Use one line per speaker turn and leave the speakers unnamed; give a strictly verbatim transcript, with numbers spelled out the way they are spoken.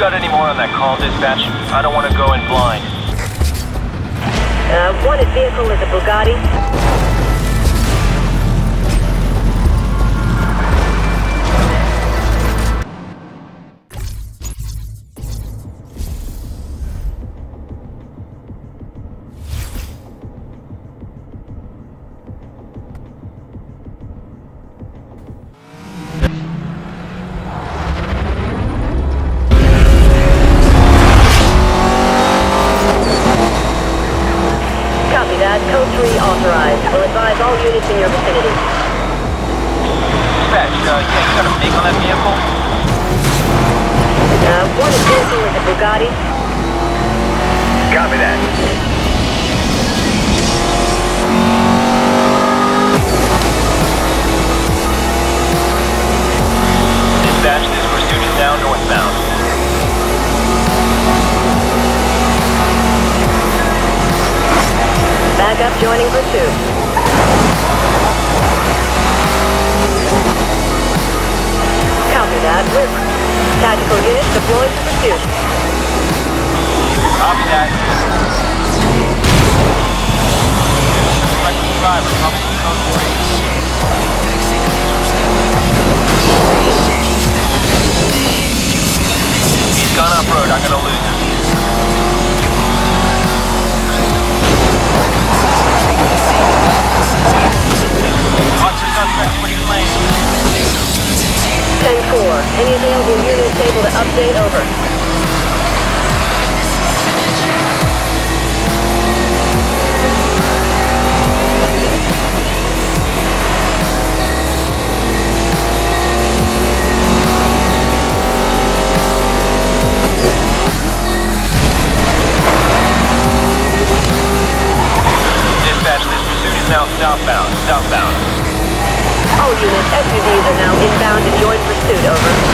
got any more on that call, dispatch? I don't want to go in blind.
Uh, wanted vehicle is a Bugatti. Code three authorized. Will advise all units in your vicinity.
Dispatch, uh, yeah, you got a make on that vehicle?
Uh, one is vehicle is a Bugatti.
Copy that. Dispatch, this pursuit is now northbound.
Backup joining pursuit. Copy that. Rip. Tactical units deployed to pursuit.
Copy that. Suspected driver, probably code three. He's gone off-road. I'm gonna lose him. Watch the suspect switching lanes.
ten four. Any available units able to update over.
Dispatch, this pursuit is now southbound. Southbound.
All units, S U Vs are now inbound and join pursuit, over.